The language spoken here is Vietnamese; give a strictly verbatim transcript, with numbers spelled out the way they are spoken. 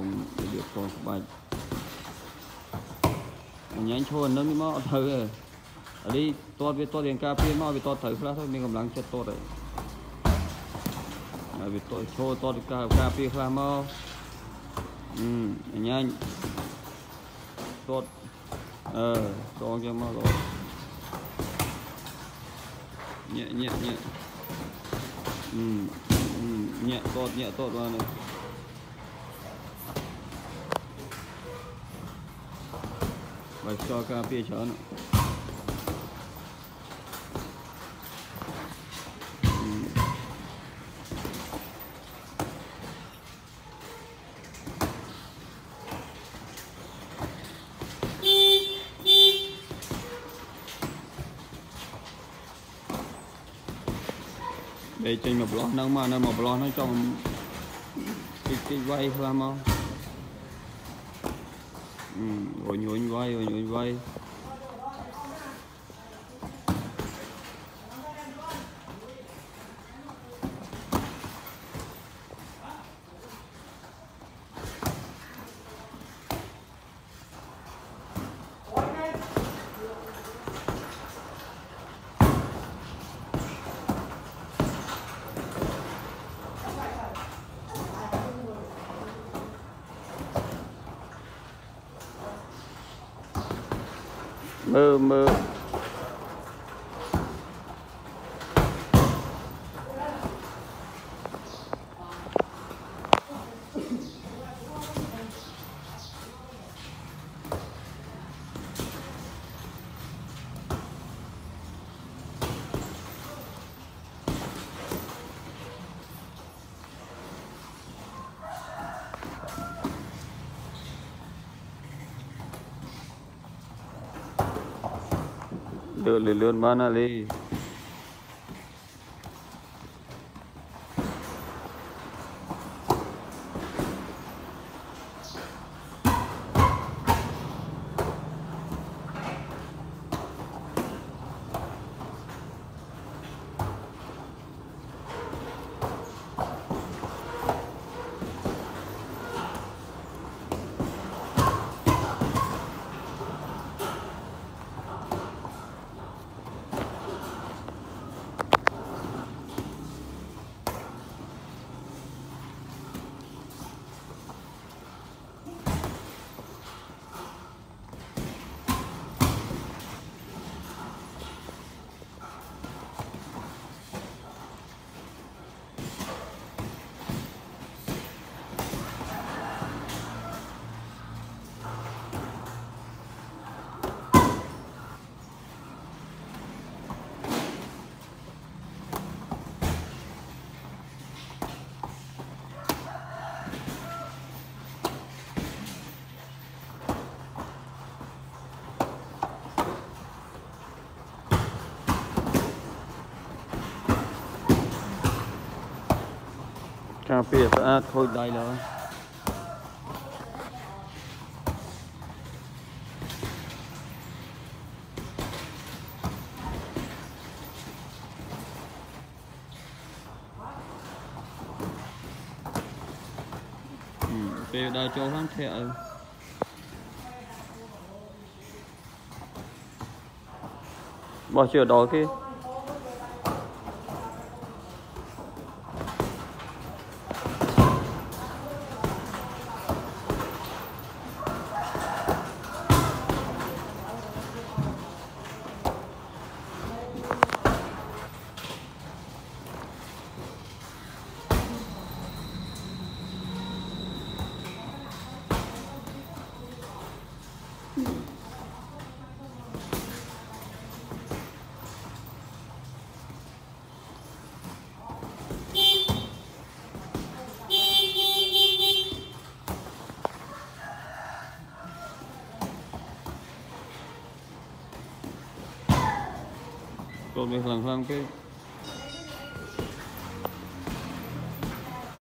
được con bài nhánh chôn nó mới mò thử ở đi to với to tiền cà phê mò với to thử ra thôi mình cầm lắng chết to đấy vì to chôn to cà cà phê ra mò ừ nhanh to ờ to cho mò rồi nhẹ nhẹ nhẹ ừ, ừ nhẹ to nhẹ to ra này và cho cà phê chở nữa để trên một lọ nâng mà nó một lọ nó trong cái cái vay ra mà ừ, rồi nhồi vay rồi nhồi vay mơ mơ đưa lên lươn mana đi cà phê đã thôi đây rồi ừ, về đây cho hắn thẻ bỏ chưa đó kia còn về khoảng khoảng cái